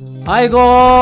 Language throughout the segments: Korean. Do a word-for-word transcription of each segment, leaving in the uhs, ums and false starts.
아이고,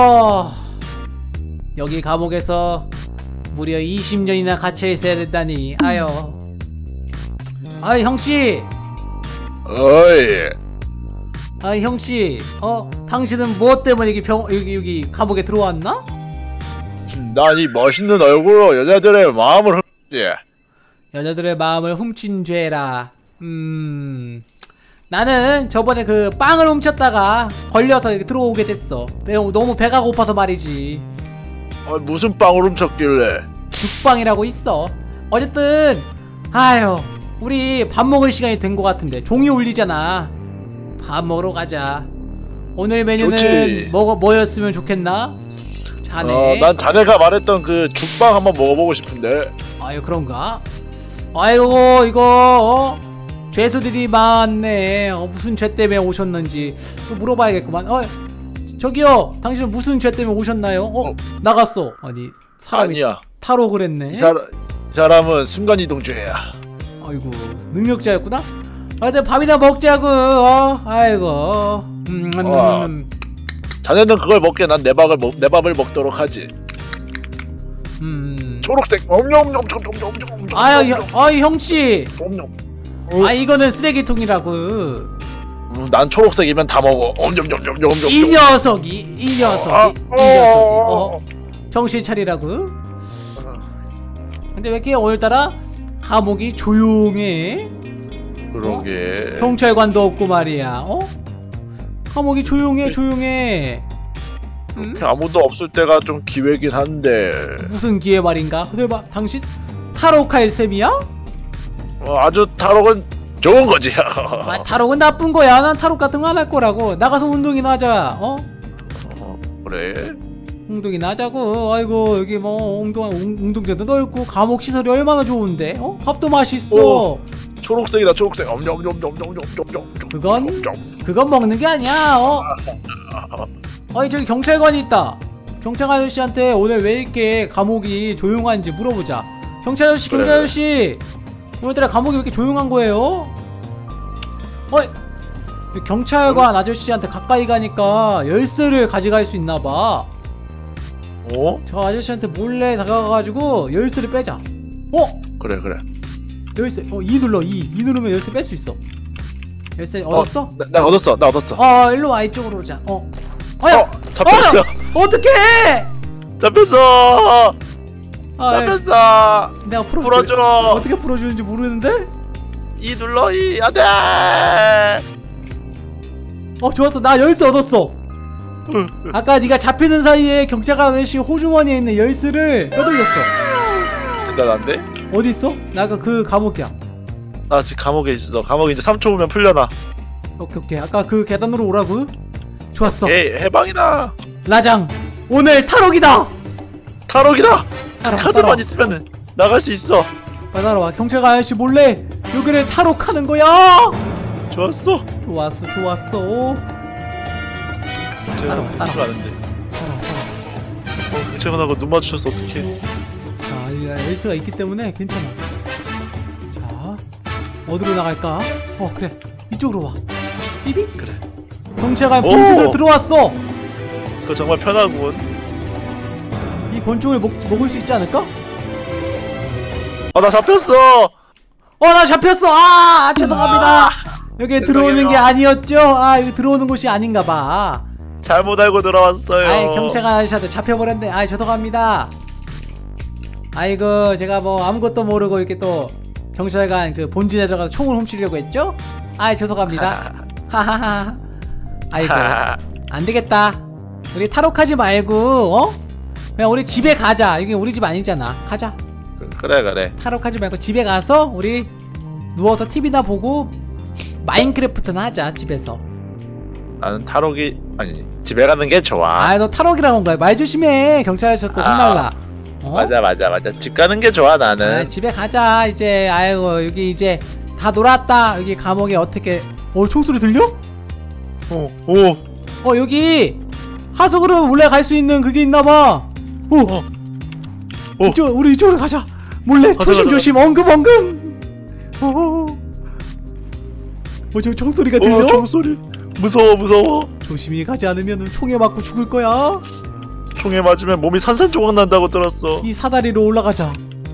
여기 감옥에서 무려 이십 년이나 갇혀 있어야 된다니. 아유. 아, 형씨. 어이. 아, 형씨. 어, 당신은 무엇 때문에 여기 병 여기 여기 감옥에 들어왔나? 난 이 멋있는 얼굴로 여자들의 마음을 훔치. 여자들의 마음을 훔친 죄라. 음. 나는 저번에 그 빵을 훔쳤다가 걸려서 이렇게 들어오게 됐어. 너무 배가 고파서 말이지. 아, 무슨 빵을 훔쳤길래? 죽빵이라고 있어. 어쨌든 아유, 우리 밥 먹을 시간이 된 것 같은데 종이 울리잖아. 밥 먹으러 가자. 오늘 메뉴는 좋지. 뭐, 뭐였으면 좋겠나? 자네. 어, 난 자네가 말했던 그 죽빵 한번 먹어보고 싶은데. 아유, 그런가? 아이고, 이거 어? 죄수들이 많네. 어, 무슨 죄 때문에 오셨는지 또 물어봐야겠구만. 어, 저기요, 당신은 무슨 죄 때문에 오셨나요? 어, 어? 나갔어. 아니, 사람이 아니야. 탈옥을 했네. 이, 사람, 이 사람은 순간이동죄야. 아이고, 능력자였구나? 아, 근데 밥이나 먹자고. 어? 아이고. 음, 음, 와. 음. 자네는 그걸 먹게 난 내 밥을 먹, 내 밥을 먹도록 하지. 음. 초록색. 엄냠엄냠. 아유, 형, 아이 형씨. 엄냠. 아, 이거는 쓰레기통이라고. 음, 난 초록색이면 다 먹어. 엄냠냠냠냠. 이 녀석이, 이 녀석이, 아, 이 녀석이. 어, 정신 차리라고. 근데 왜 이렇게 오늘따라 감옥이 조용해? 그러게. 어? 경찰관도 없고 말이야. 어? 감옥이 조용해, 조용해. 음? 이렇게 아무도 없을 때가 좀 기회긴 한데. 무슨 기회 말인가? 근데 봐, 당신 탈옥할 셈이야? 어, 아주 탈옥은 좋은 거지. 아, 탈옥은 나쁜 거야. 난 탈옥 같은 거 안 할 거라고. 나가서 운동이나 하자. 어? 어, 그래? 운동이나 하자고. 아이고, 여기 뭐 운동 운동장도 넓고 감옥 시설이 얼마나 좋은데. 어? 밥도 맛있어. 오, 초록색이다, 초록색. 엄냠엄냠엄냠엄냠. 그건 그건 먹는 게 아니야. 어? 아니, 저기 경찰관이 있다. 경찰 아저씨한테 오늘 왜 이렇게 감옥이 조용한지 물어보자. 경찰 아저씨, 그래. 경찰 아저씨. 오늘따라 감옥이 왜 이렇게 조용한 거예요? 어이, 경찰관 아저씨한테 가까이 가니까 열쇠를 가져갈 수 있나봐. 어? 저 아저씨한테 몰래 다가가가지고 열쇠를 빼자. 어? 그래, 그래. 열쇠. 어, 이 눌러. 이. 이 누르면 열쇠 뺄 수 있어. 열쇠 얻었어? 어, 나, 나 얻었어, 나 얻었어. 어, 일로 와. 이쪽으로 오자. 어. 어야! 어, 잡혔어. 어, 어떡해! 잡혔어. 아, 잡혔어. 내가 풀어줄게. 풀어줘. 어떻게 풀어주는지 모르는데? 이 눌러, 이. 안 돼. 어, 좋았어. 나 열쇠 얻었어. 아까 네가 잡히는 사이에 경찰관 아저씨 호주머니에 있는 열쇠를 빼돌렸어. 대단한데? 어디 있어? 나 아까 그 감옥이야. 나 지금 감옥에 있어. 감옥에 이제 삼 초 후면 풀려나. 오케이, 오케이. 아까 그 계단으로 오라고? 좋았어. 에이, 해방이다. 라장, 오늘 탈옥이다. 탈옥이다. 따라와, 카드만 따라와. 있으면 나갈 수 있어. 빨리 따라와. 경찰관 아저씨 몰래 여기를 탈옥하는 거야. 좋았어. 좋았어, 좋았어. 진짜 따라와, 따라와. 가는데. 따라와, 따라와. 어, 경찰관하고 눈 마주쳤어. 어떡해. 자, 이 열쇠가 있기 때문에 괜찮아. 자, 어디로 나갈까? 어, 그래. 이쪽으로 와. 삐비? 그래. 경찰관 오! 본진으로 들어왔어. 그거 정말 편하군. 이 권총을 먹, 먹을 수 있지 않을까? 아, 나 잡혔어. 어, 나 잡혔어. 아, 죄송합니다. 여기에 들어오는 게 아니었죠? 아, 여기 들어오는 곳이 아닌가 봐. 잘못 알고 들어왔어요. 아이, 경찰관 아저씨한테 잡혀버렸네. 아이, 죄송합니다. 아이고, 제가 뭐 아무것도 모르고 이렇게 또 경찰관 그 본진에 들어가서 총을 훔치려고 했죠? 아이, 죄송합니다. 하하하. 아이고, 안되겠다. 우리 탈옥하지 말고 어? 그냥 우리 집에 가자. 여기 우리 집 아니잖아. 가자. 그래, 그래. 탈옥하지 말고 집에 가서 우리 누워서 티비나 보고 마인크래프트나 하자. 집에서. 나는 탈옥이 아니 집에 가는 게 좋아. 아, 너 탈옥이라고 한 거야. 말 조심해. 경찰 아저씨 또 아, 혼날라. 어? 맞아, 맞아, 맞아. 집 가는 게 좋아, 나는. 아, 집에 가자. 이제 아이고, 여기 이제 다 놀았다. 여기 감옥에 어떻게 어, 총소리 들려? 오, 오. 어, 여기 하수구로 몰래 갈 수 있는 그게 있나봐. 오, 어. 어. 이쪽, 우리 이쪽으로 가자. 몰래 가자, 조심조심 엉금엉금. 어, 어, 저 총소리가 들려? 어, 총소리. 무서워, 무서워. 조심히 가지 않으면 총에 맞고 죽을 거야. 총에 맞으면 몸이 산산조각 난다고 들었어. 이 사다리로 올라가자.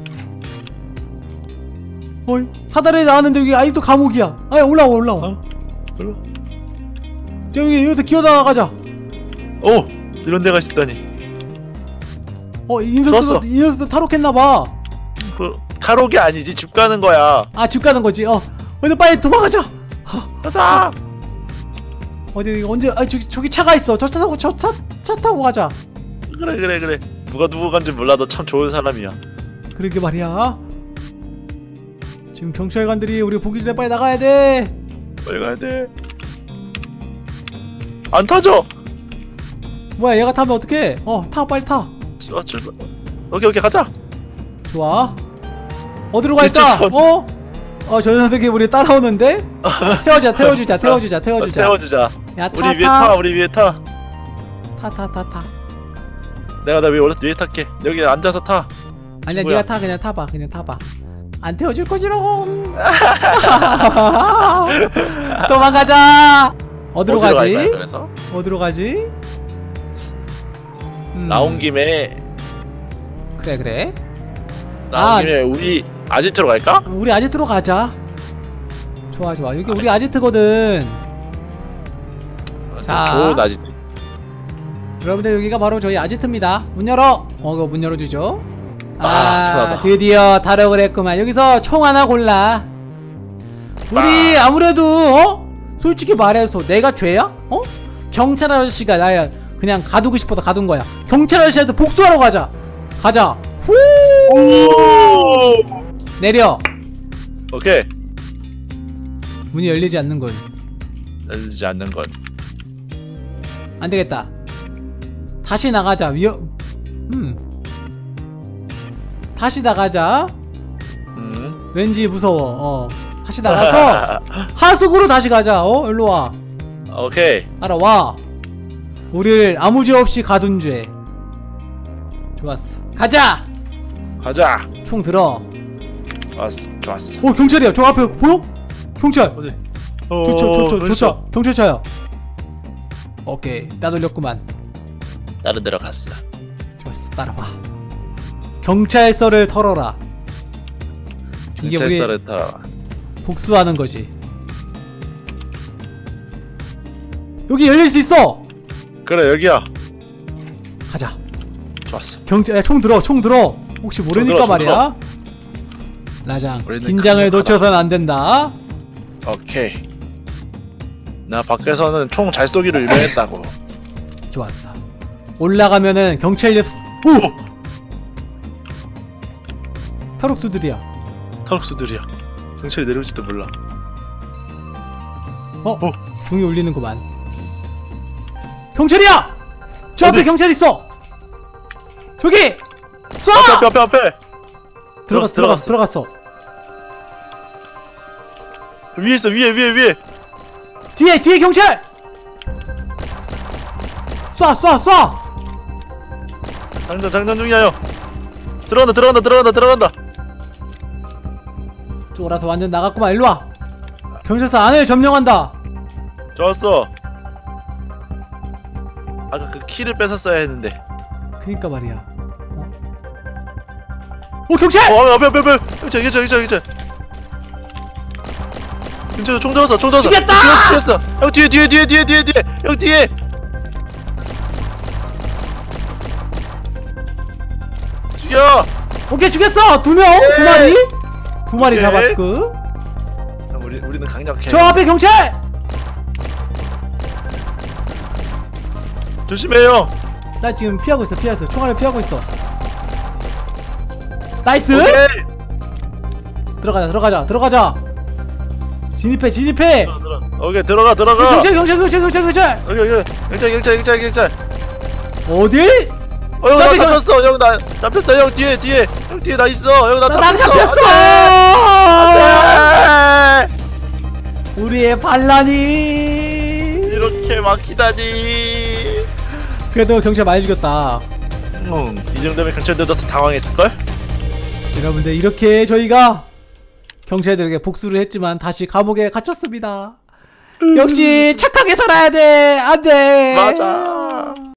어이, 사다리에 나왔는데 여기 아직도 감옥이야. 아야, 올라와 올라와. 어? 올라. 저기 여기서 기어나가자. 오, 이런 데가 있었다니. 어, 이 녀석도 이 녀석도 탈옥했나봐. 그 탈옥이 아니지, 집 가는 거야. 아, 집 가는 거지. 어, 근데 빨리 도망가자. 가자. 어디 언제? 아, 저기 저기 차가 있어. 저 차 타고 저 차 차 타고 가자. 그래 그래 그래. 누가 누구 간지 몰라도 참 좋은 사람이야. 그러게 말이야. 지금 경찰관들이 우리 보기 전에 빨리 나가야 돼. 빨리 가야 돼. 안 타죠? 뭐야, 얘가 타면 어떡해? 어, 타, 빨리 타. 좋아, 출발. 오케이 오케이 가자. 좋아. 어디로 갈까? 전... 어? 어, 저 녀석이 우리 따라오는데? 태워주자, 태워주자, 태워주자, 태워주자. 태워주자. 야, 타, 우리 위에 타. 타, 우리 위에 타. 타, 타, 타, 타. 내가 나 위에 올라 위에 탈게. 여기 앉아서 타. 아니야, 친구야. 네가 타, 그냥 타봐, 그냥 타봐. 안 태워줄 거지롱. 도망가자. 어디로 가지? 갈까요, 그래서 어디로 가지? 음. 나온 김에 그래, 그래. 나온 아. 김에 우리 아지트로 갈까? 우리 아지트로 가자. 좋아, 좋아. 여기 우리 아지트거든. 자. 좋은 아지트. 여러분들, 여기가 바로 저희 아지트입니다. 문 열어. 어, 이거 문 열어주죠. 아, 아, 편하다. 드디어 탈옥을 했구만. 여기서 총 하나 골라. 우리 아무래도 어? 솔직히 말해서 내가 죄야? 어? 경찰 아저씨가 나야 그냥 가두고 싶어서 가둔 거야. 경찰 아저씨한테 복수하러 가자. 가자. 후. 오! 내려. 오케이. 문이 열리지 않는군. 열리지 않는 건. 안 되겠다. 다시 나가자. 위험. 음. 다시 나가자. 음. 왠지 무서워. 어. 다시 나가서 하숙으로 다시 가자. 어? 일로 와. 오케이. 따라와. 우리를 아무 죄 없이 가둔 죄. 좋았어. 가자. 가자. 총 들어. 좋았어. 좋았어. 어, 경찰이야. 저 앞에 보여? 경찰. 어디? 저, 저, 저, 저, 저, 어딨어? 저, 경찰차야. 오케이. 따돌렸구만. 다른 데로 갔어. 좋았어. 따라와. 경찰서를 털어라. 이게 우리 경찰서를 타라. 복수하는 거지. 여기 열릴 수 있어. 그래 여기야. 가자. 좋았어. 경찰, 야, 총 들어. 총 들어. 혹시 모르니까 들어, 총 말이야. 라장. 우리는 긴장을 강력하다. 놓쳐선 안 된다. 오케이. 나 밖에서는 총 잘 쏘기로 유명했다고. 좋았어. 올라가면은 경찰 녀석. 오! 탈옥수들이야. 탈옥수들이야. 경찰이 내려올지도 몰라. 어? 어? 종이 울리는구만. 경찰이야! 저 앞에 어디? 경찰 있어! 저기! 쏴! 앞에 앞에 앞에. 들어갔어, 들어갔어, 들어갔어, 들어갔어. 위에 있어 위에 위에 위에. 뒤에, 뒤에 경찰! 쏴, 쏴, 쏴! 장전 장전 중이야 형. 들어간다 들어간다 들어간다 들어간다. 쪼라서 완전 나갔구만. 일로와. 경찰서 안을 점령한다. 좋았어. 아까 그 키를 뺏었어야 했는데. 그니까 말이야. 어? 오, 경찰! 어 앞에 앞에 앞에. 경찰 경찰 경찰 경찰. 경찰 총 들었어 총 들었어. 죽였다! 죽였어 죽였어. 형 뒤에 뒤에 뒤에 뒤에 뒤에 뒤에. 형 뒤에. 죽여. 오케이, 죽였어! 두 명! 두 마리! 두 마리 오케이. 잡았고. 형, 우리 우리는 강력해. 저 앞에 경찰! 조심해요. 나 지금 피하고 있어, 피하고 있어. 총알을 피하고 있어. 나이스! 오케이. 들어가자, 들어가자, 들어가자! 진입해, 진입해! 오케이 들어가 들어가. 경찰, 경찰, 경찰, 경찰, 경찰! 여기 여기 경찰 경찰 경찰 경찰. 어딜? 어 형 나 잡히, 잡혔어. 형 나 잡혔어. 형 뒤에 뒤에. 형 뒤에 나 있어. 형 나 나, 나 잡혔어. 잡혔어! 안 돼! 우리의 반란이! 이렇게 막히다니. 그래도 경찰 많이 죽였다. 음, 이 정도면 경찰들도 당황했을걸? 여러분들, 이렇게 저희가 경찰들에게 복수를 했지만 다시 감옥에 갇혔습니다. 역시 착하게 살아야 돼. 안 돼. 맞아.